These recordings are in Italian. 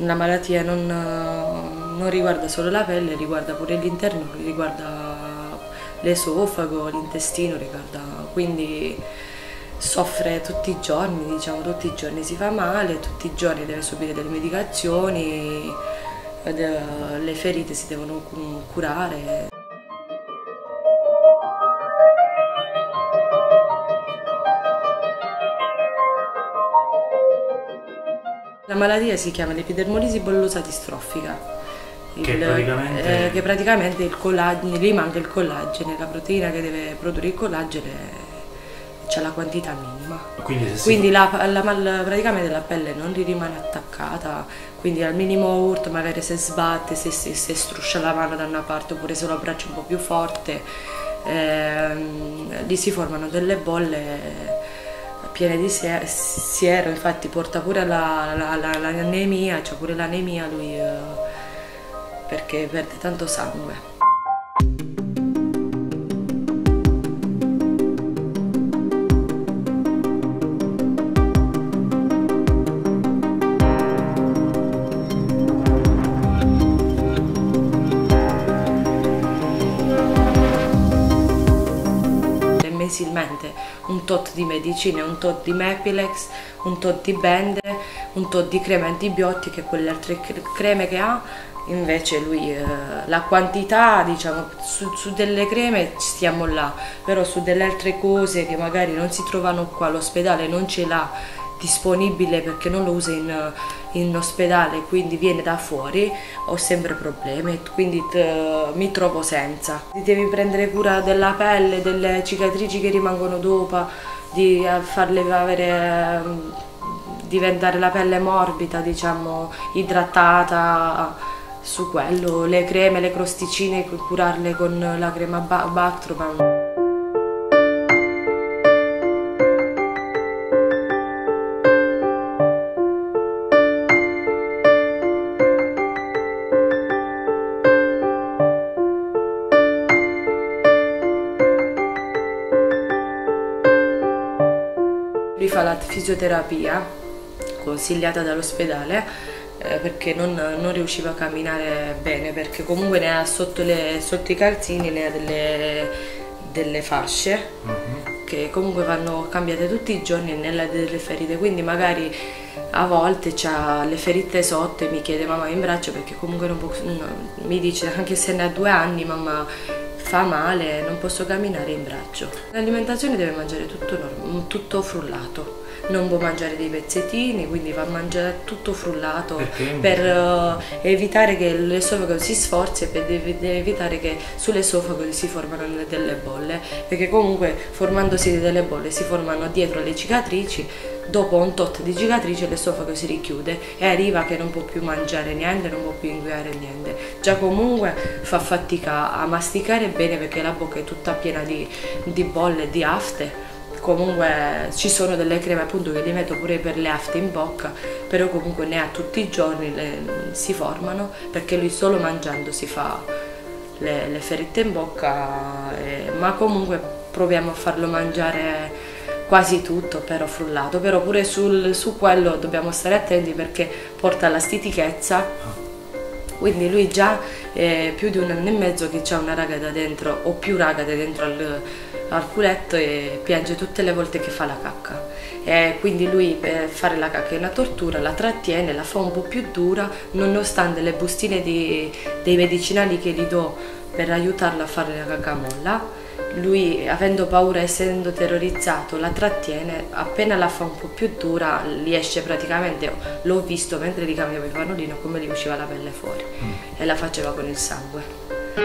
la malattia non riguarda solo la pelle, riguarda pure l'interno, riguarda l'esofago, l'intestino, quindi soffre tutti i giorni, diciamo, tutti i giorni si fa male, tutti i giorni deve subire delle medicazioni, le ferite si devono curare. La malattia si chiama l'epidermolisi bullosa distrofica, che praticamente gli manca il collagene, la proteina che deve produrre il collagene c'è la quantità minima. Quindi praticamente la pelle non gli rimane attaccata, quindi al minimo urto, magari se sbatte, se struscia la mano da una parte oppure se lo abbraccia un po' più forte, gli si formano delle bolle piene di siero, infatti porta pure l'anemia, c'ha pure l'anemia lui perché perde tanto sangue. Mensilmente un tot di medicine, un tot di Mepilex, un tot di bende, un tot di creme antibiotiche, quelle altre creme che ha. Invece lui la quantità, diciamo, su delle creme stiamo là, però su delle altre cose che magari non si trovano qua all'ospedale, non ce l'ha disponibile perché non lo usa in ospedale, quindi viene da fuori, ho sempre problemi, quindi mi trovo senza. Ti devi prendere cura della pelle, delle cicatrici che rimangono dopo, di farle diventare la pelle morbida, diciamo, idratata, su quello, le creme, le crosticine, curarle con la crema Bactroban. Lui fa la fisioterapia consigliata dall'ospedale perché non riusciva a camminare bene, perché comunque ne ha sotto i calzini, ne ha delle fasce che comunque vanno cambiate tutti i giorni nelle delle ferite, quindi magari a volte ha le ferite sotto e mi chiede mamma in braccio perché comunque non può, mi dice anche se ne ha 2 anni mamma fa male, non posso camminare in braccio. L'alimentazione deve mangiare tutto frullato, non può mangiare dei pezzettini, quindi va a mangiare tutto frullato per evitare che l'esofago si sforzi e per evitare che sull'esofago si formano delle bolle, perché comunque formandosi delle bolle si formano dietro le cicatrici. Dopo un tot di cicatrice l'esofago si richiude e arriva che non può più mangiare niente, non può più ingoiare niente. Già comunque fa fatica a masticare bene perché la bocca è tutta piena di bolle, di afte. Comunque ci sono delle creme appunto che li metto pure per le afte in bocca, però comunque ne ha tutti i giorni, si formano perché lui solo mangiando si fa le ferite in bocca, ma comunque proviamo a farlo mangiare quasi tutto, però frullato, però pure su quello dobbiamo stare attenti perché porta alla stitichezza, quindi lui già è più di 1 anno e mezzo che c'ha una ragata dentro o più ragate dentro al culetto e piange tutte le volte che fa la cacca, e quindi lui per fare la cacca è una tortura, la trattiene, la fa un po' più dura nonostante le bustine dei medicinali che gli do per aiutarlo a fare la cacca molla. Lui, avendo paura, essendo terrorizzato, la trattiene, appena la fa un po' più dura, gli esce praticamente, l'ho visto mentre gli cambiavo il pannolino come gli usciva la pelle fuori e la faceva con il sangue.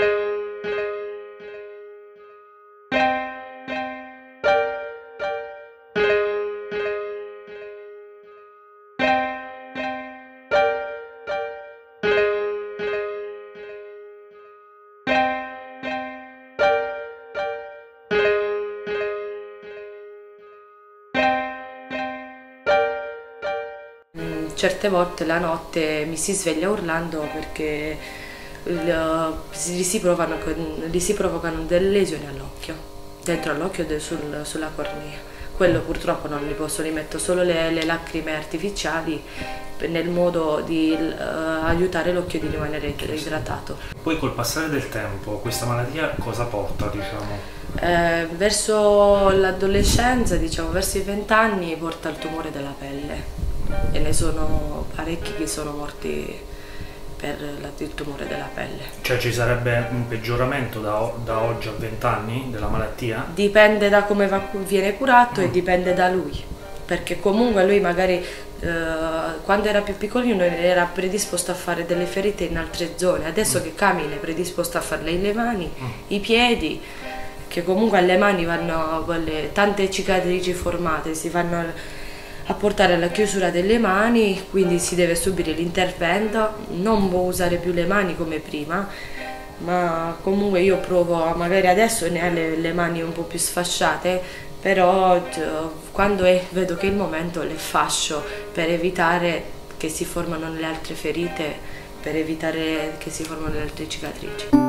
Certe volte la notte mi si sveglia urlando perché gli si provocano delle lesioni all'occhio, dentro all'occhio e sulla cornea. Quello purtroppo non li posso, li metto solo le lacrime artificiali nel modo di aiutare l'occhio di rimanere idratato. Poi col passare del tempo questa malattia cosa porta, diciamo? Verso l'adolescenza, diciamo verso i 20 anni, porta al tumore della pelle e ne sono parecchi che sono morti per il tumore della pelle. Cioè ci sarebbe un peggioramento da oggi a 20 anni della malattia? Dipende da come viene curato e dipende da lui, perché comunque lui magari quando era più piccolino era predisposto a fare delle ferite in altre zone, adesso che cammina è predisposto a farle le mani, i piedi, che comunque alle mani vanno tante cicatrici formate, si vanno a portare alla chiusura delle mani, quindi si deve subire l'intervento, non può usare più le mani come prima, ma comunque io provo, magari adesso ne ha le mani un po' più sfasciate, però quando vedo che è il momento le fascio per evitare che si formano le altre ferite, per evitare che si formano le altre cicatrici.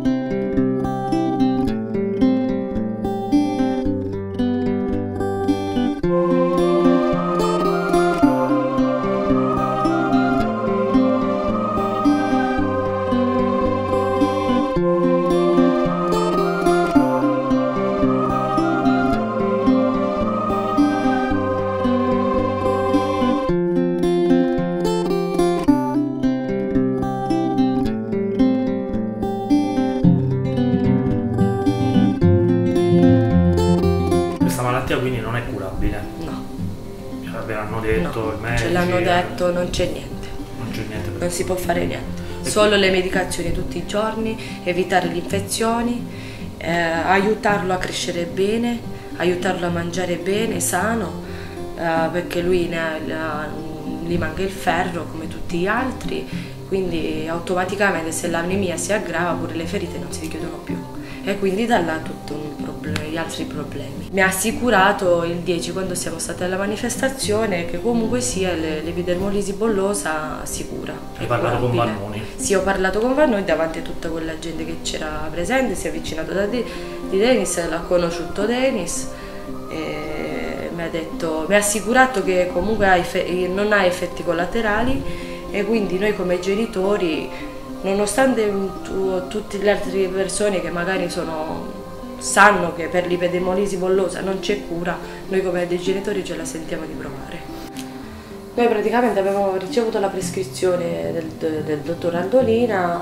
Quindi non è curabile? No. L'hanno detto, no, il medico? Ce l'hanno detto, non c'è niente. Non c'è niente. Non si può fare niente. Solo le medicazioni tutti i giorni, evitare le infezioni, aiutarlo a crescere bene, aiutarlo a mangiare bene, sano, perché lui gli manca il ferro come tutti gli altri, quindi automaticamente se l'anemia si aggrava pure le ferite non si richiudono più. E quindi da là tutto gli altri problemi. Mi ha assicurato il 10 quando siamo stati alla manifestazione che comunque sia l'epidermolisi bollosa sicura. Hai parlato con Vannoni? Sì, ho parlato con Vannoni davanti a tutta quella gente che c'era presente, si è avvicinato di Denis, l'ha conosciuto Denis e mi ha assicurato che comunque non ha effetti collaterali e quindi noi come genitori, nonostante tutte le altre persone che magari sanno che per l'epidermolisi bollosa non c'è cura, noi come dei genitori ce la sentiamo di provare. Noi praticamente abbiamo ricevuto la prescrizione del dottor Andolina,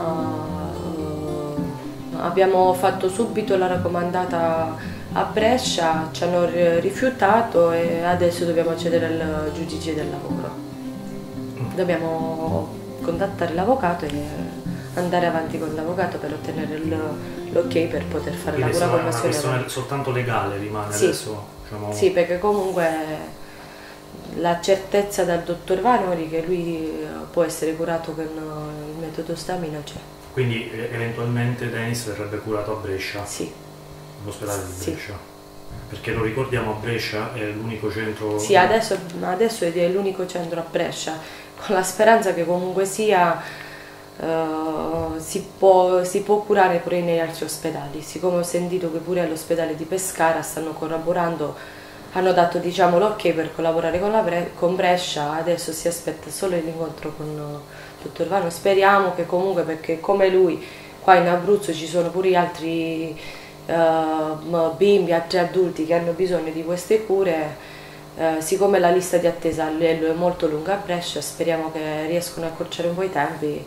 abbiamo fatto subito la raccomandata a Brescia, ci hanno rifiutato e adesso dobbiamo accedere al giudice del lavoro. Dobbiamo contattare l'avvocato e andare avanti con l'avvocato per ottenere l'ok per poter fare la cura compassionevole. Quindi è una questione soltanto legale rimane sì. adesso? Diciamo... Sì, perché comunque la certezza dal dottor Vanori che lui può essere curato con il metodo Stamina c'è. Quindi eventualmente Denis verrebbe curato a Brescia? Sì. All'ospedale di Brescia? Sì. Perché lo ricordiamo, a Brescia è l'unico centro... Sì, adesso è l'unico centro a Brescia, con la speranza che comunque sia... si può curare pure negli altri ospedali, siccome ho sentito che pure all'ospedale di Pescara stanno collaborando, hanno dato diciamo l'ok per collaborare con Brescia, adesso si aspetta solo l'incontro con il dottor Vano, speriamo che comunque, perché come lui qua in Abruzzo ci sono pure gli altri bimbi, altri adulti che hanno bisogno di queste cure. Siccome la lista di attesa è molto lunga a Brescia, speriamo che riescano a accorciare un po' i tempi.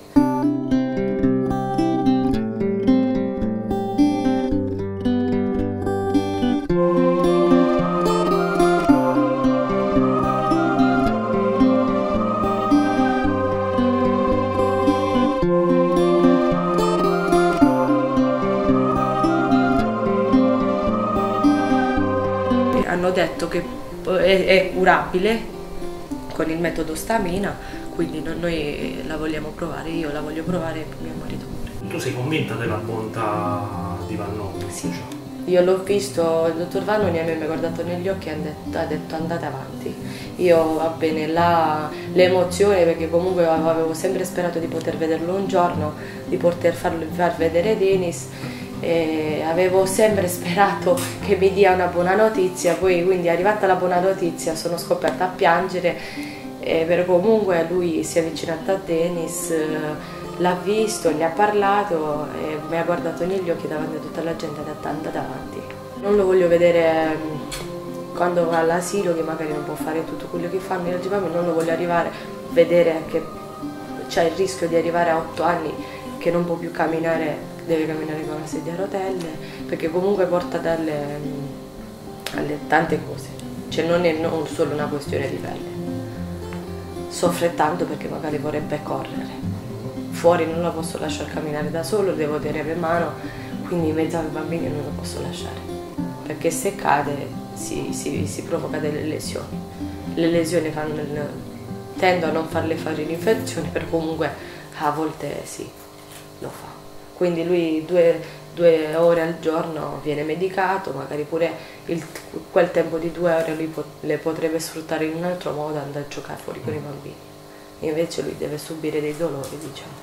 Hanno detto che è curabile con il metodo Stamina, quindi noi la vogliamo provare, io la voglio provare e mio marito pure. Tu sei convinta della bontà di Vannoni? Sì, io l'ho visto, il dottor Vannoni a me mi ha guardato negli occhi e ha detto andate avanti. Io va bene, l'emozione, perché comunque avevo sempre sperato di poter vederlo un giorno, di poter far vedere Denis. E avevo sempre sperato che mi dia una buona notizia, poi quindi arrivata la buona notizia sono scoppiata a piangere però comunque lui si è avvicinato a Dennis, l'ha visto, gli ha parlato e mi ha guardato negli occhi davanti a tutta la gente ed è tanta davanti. Non lo voglio vedere quando va all'asilo, che magari non può fare tutto quello che fanno gli altri bambini, non lo voglio arrivare a vedere che c'è il rischio di arrivare a 8 anni che non può più camminare, deve camminare con una sedia a rotelle, perché comunque porta alle tante cose, cioè non è non solo una questione di pelle. Soffre tanto perché magari vorrebbe correre. Fuori non lo posso lasciare camminare da solo, devo tenere in mano, quindi in mezzo ai bambini non lo posso lasciare, perché se cade si provoca delle lesioni. Le lesioni tendo a non farle fare l'infezione, però comunque a volte sì, lo fa. Quindi lui 2 ore al giorno viene medicato, magari pure quel tempo di 2 ore lui le potrebbe sfruttare in un altro modo, andare a giocare fuori con i bambini. Invece lui deve subire dei dolori, diciamo.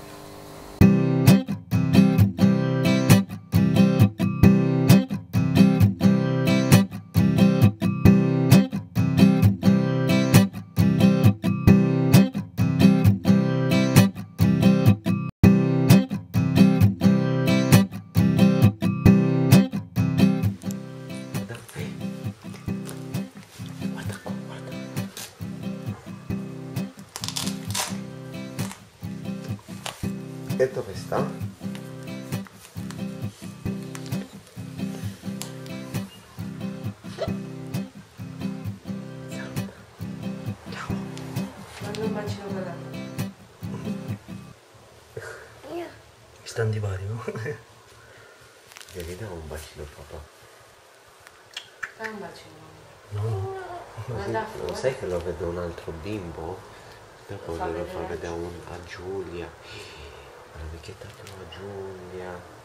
E dove sta? Manda un bacino per Sta antipario. Devi dare un bacino papà. Dai un bacino. No. Lo sai che lo vedo un altro bimbo? Dopo Lo fa lo fa vedere vedere a Giulia. Allora, perché tanto a Giulia?